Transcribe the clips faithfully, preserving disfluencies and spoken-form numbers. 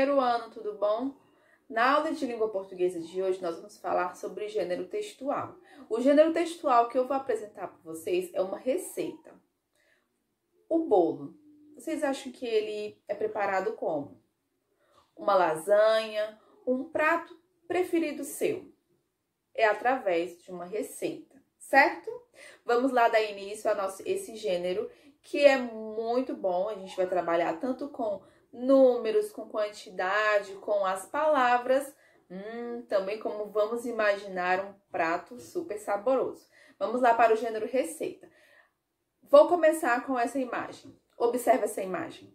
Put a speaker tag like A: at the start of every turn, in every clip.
A: primeiro ano, tudo bom? Na aula de língua portuguesa de hoje, nós vamos falar sobre gênero textual. O gênero textual que eu vou apresentar para vocês é uma receita. O bolo, vocês acham que ele é preparado como? Uma lasanha, um prato preferido seu? É através de uma receita, certo? Vamos lá dar início a nosso, esse gênero, que é muito bom. A gente vai trabalhar tanto com números, com quantidade, com as palavras, hum, também como vamos imaginar um prato super saboroso. Vamos lá para o gênero receita. Vou começar com essa imagem. Observe essa imagem.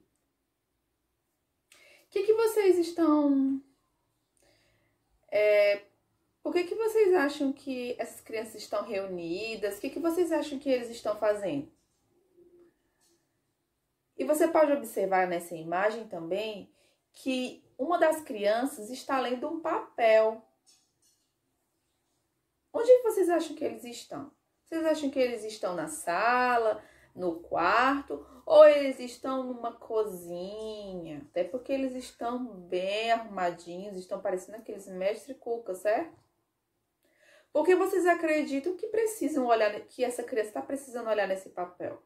A: O que, que vocês estão... É, por que, que vocês acham que essas crianças estão reunidas? O que, que vocês acham que eles estão fazendo? E você pode observar nessa imagem também que uma das crianças está lendo um papel. Onde vocês acham que eles estão? Vocês acham que eles estão na sala, no quarto, ou eles estão numa cozinha? Até porque eles estão bem arrumadinhos, estão parecendo aqueles mestre cuca, certo? Porque vocês acreditam que precisam olhar, que essa criança está precisando olhar nesse papel?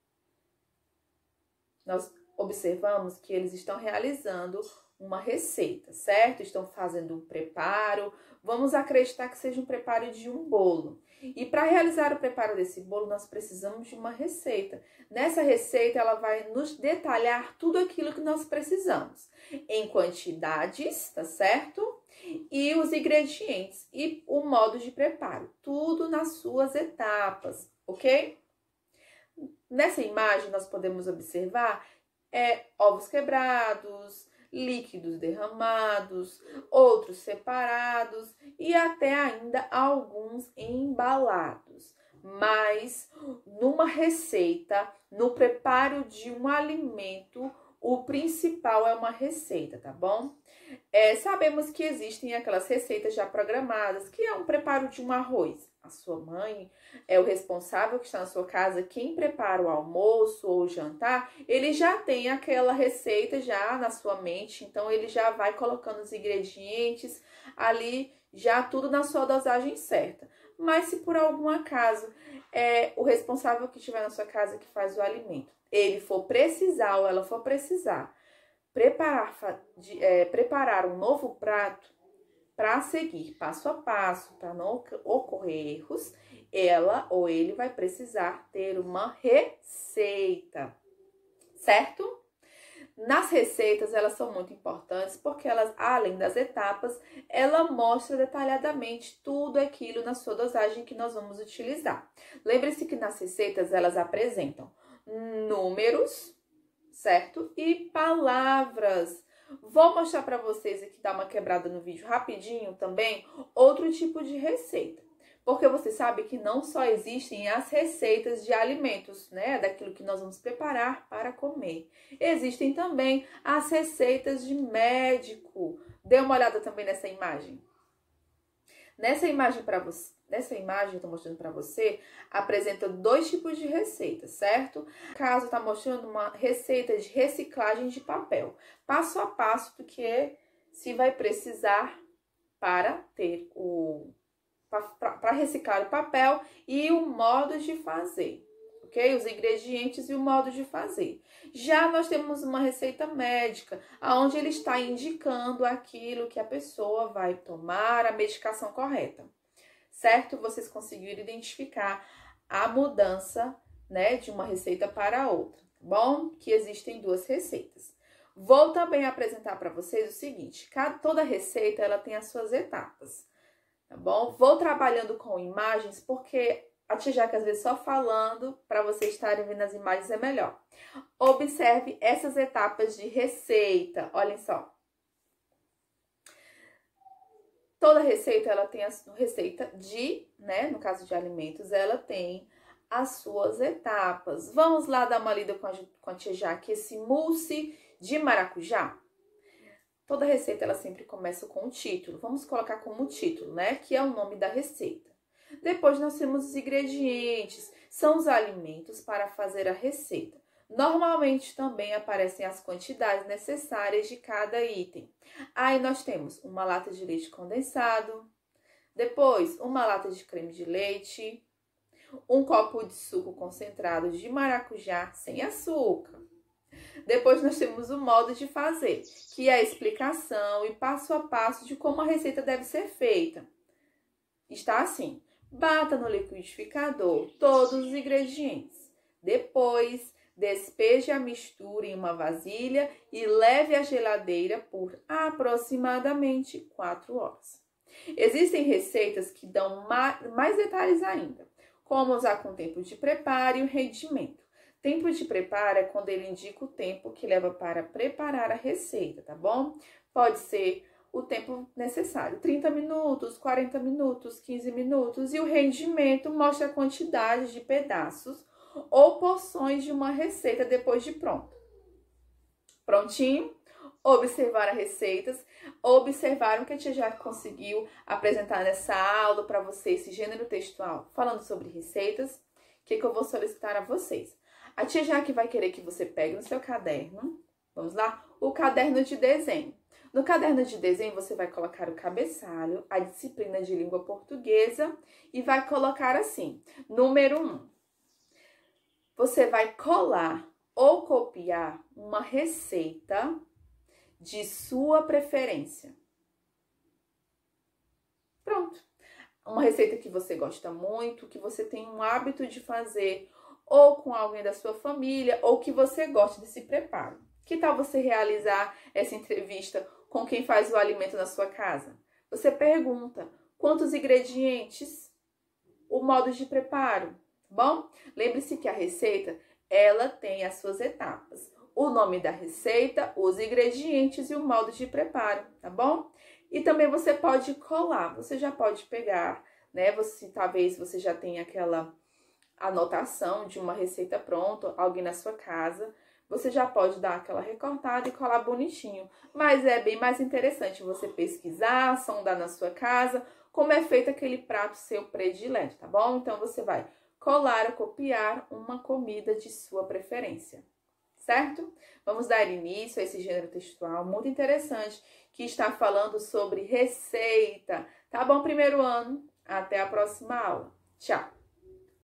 A: Nós observamos que eles estão realizando uma receita, certo? Estão fazendo um preparo. Vamos acreditar que seja um preparo de um bolo. E para realizar o preparo desse bolo, nós precisamos de uma receita. Nessa receita, ela vai nos detalhar tudo aquilo que nós precisamos. Em quantidades, tá certo? E os ingredientes e o modo de preparo. Tudo nas suas etapas, ok? Nessa imagem, nós podemos observar é, ovos quebrados, líquidos derramados, outros separados e até ainda alguns embalados. Mas numa receita, no preparo de um alimento, o principal é uma receita, tá bom? É, sabemos que existem aquelas receitas já programadas, que é um preparo de um arroz. A sua mãe é o responsável que está na sua casa, quem prepara o almoço ou o jantar, ele já tem aquela receita já na sua mente, então ele já vai colocando os ingredientes ali, já tudo na sua dosagem certa. Mas se por algum acaso é o responsável que estiver na sua casa que faz o alimento, ele for precisar ou ela for precisar preparar, é, preparar um novo prato, para seguir passo a passo, para não ocorrer erros, ela ou ele vai precisar ter uma receita, certo? Nas receitas, elas são muito importantes porque elas, além das etapas, ela mostra detalhadamente tudo aquilo na sua dosagem que nós vamos utilizar. Lembre-se que nas receitas, elas apresentam números, certo? E palavras. Vou mostrar para vocês aqui, dar uma quebrada no vídeo rapidinho também, outro tipo de receita. Porque você sabe que não só existem as receitas de alimentos, né? Daquilo que nós vamos preparar para comer. Existem também as receitas de médico. Dê uma olhada também nessa imagem. Nessa imagem, para você, nessa imagem que eu tô mostrando para você, apresenta dois tipos de receitas, certo? No caso, tá mostrando uma receita de reciclagem de papel, passo a passo do que se vai precisar para ter o para reciclar o papel e o modo de fazer, ok? Os ingredientes e o modo de fazer. Já nós temos uma receita médica, onde ele está indicando aquilo que a pessoa vai tomar, a medicação correta, certo? Vocês conseguiram identificar a mudança, né, de uma receita para outra, tá bom? Que existem duas receitas. Vou também apresentar para vocês o seguinte, cada, toda receita ela tem as suas etapas, tá bom? Vou trabalhando com imagens porque a tia Jaque, às vezes, só falando, para vocês estarem vendo as imagens é melhor. Observe essas etapas de receita, olhem só. Toda receita, ela tem a receita de, né, no caso de alimentos, ela tem as suas etapas. Vamos lá dar uma lida com a, com a tia Jaque, esse mousse de maracujá. Toda receita, ela sempre começa com o título. Vamos colocar como título, né, que é o nome da receita. Depois nós temos os ingredientes, são os alimentos para fazer a receita. Normalmente também aparecem as quantidades necessárias de cada item. Aí nós temos uma lata de leite condensado, depois uma lata de creme de leite, um copo de suco concentrado de maracujá sem açúcar. Depois nós temos o modo de fazer, que é a explicação e passo a passo de como a receita deve ser feita. Está assim: bata no liquidificador todos os ingredientes. Depois, despeje a mistura em uma vasilha e leve à geladeira por aproximadamente quatro horas. Existem receitas que dão mais detalhes ainda, como usar com tempo de preparo e o rendimento. Tempo de preparo é quando ele indica o tempo que leva para preparar a receita, tá bom? Pode ser o tempo necessário, trinta minutos, quarenta minutos, quinze minutos. E o rendimento mostra a quantidade de pedaços ou porções de uma receita depois de pronto. Prontinho? Observar as receitas, observaram que a tia já conseguiu apresentar nessa aula para vocês esse gênero textual falando sobre receitas. O que, que eu vou solicitar a vocês? A tia Jaque vai querer que você pegue no seu caderno, vamos lá, o caderno de desenho. No caderno de desenho você vai colocar o cabeçalho, a disciplina de língua portuguesa e vai colocar assim, número um. Você vai colar ou copiar uma receita de sua preferência. Pronto. Uma receita que você gosta muito, que você tem um hábito de fazer, ou com alguém da sua família, ou que você goste desse preparo. Que tal você realizar essa entrevista com quem faz o alimento na sua casa? Você pergunta quantos ingredientes, o modo de preparo, bom? Lembre-se que a receita, ela tem as suas etapas. O nome da receita, os ingredientes e o modo de preparo, tá bom? E também você pode colar, você já pode pegar, né? Você, talvez você já tenha aquela anotação de uma receita pronta, alguém na sua casa, você já pode dar aquela recortada e colar bonitinho. Mas é bem mais interessante você pesquisar, sondar na sua casa, como é feito aquele prato seu predileto, tá bom? Então, você vai colar ou copiar uma comida de sua preferência, certo? Vamos dar início a esse gênero textual muito interessante, que está falando sobre receita, tá bom, primeiro ano? Até a próxima aula. Tchau!